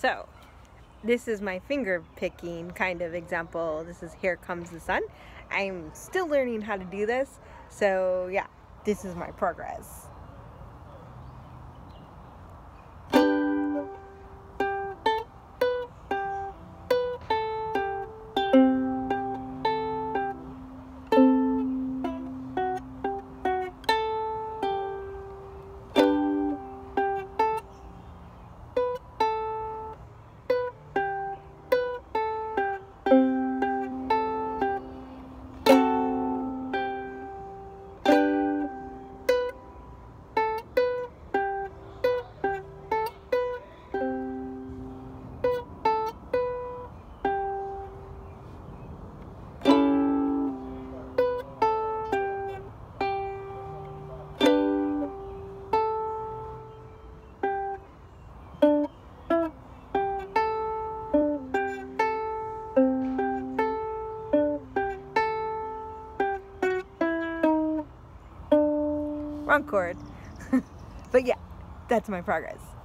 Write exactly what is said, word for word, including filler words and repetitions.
So this is my finger picking kind of example. This is Here Comes the Sun. I'm still learning how to do this, so yeah, this is my progress. Wrong chord. But yeah, that's my progress.